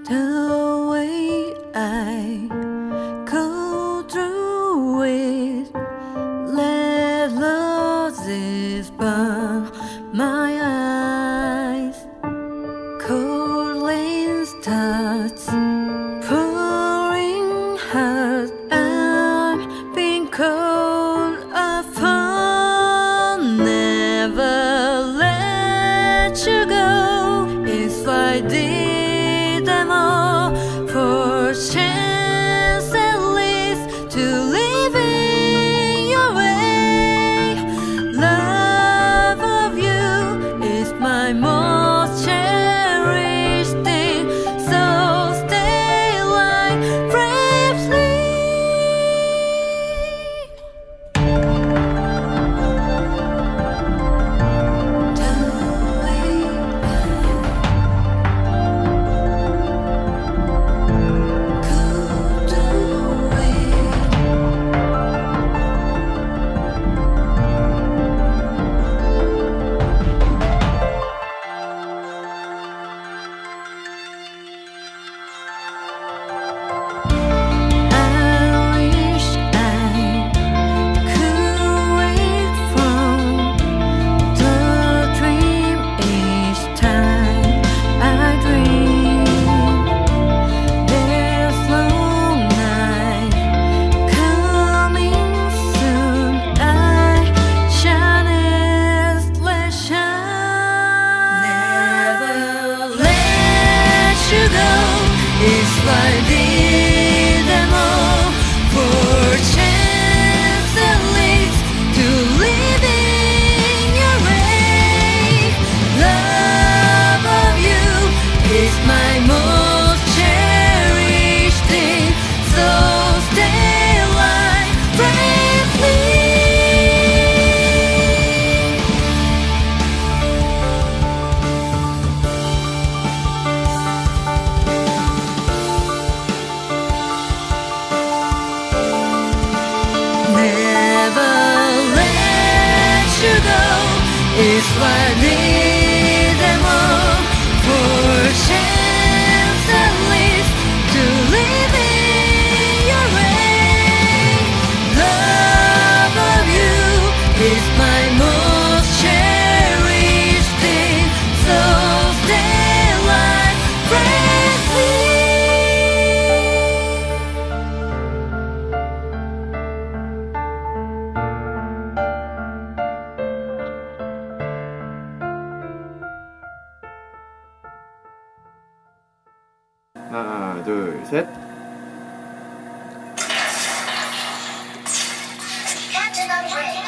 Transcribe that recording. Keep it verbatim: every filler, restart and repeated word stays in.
The way I go through it, let losses burn my eyes. Cold rain starts pouring hard. I'm being called upon. Never let you go. If I did them all for a chance at least to live in your way. Love of you is my most cherished thing. So stay like bravely. If I need them all for a chance at least to live in your way. Love of you is my most cherished thing. So stay like bravely. 하나, 둘, 셋. Captain of Ring.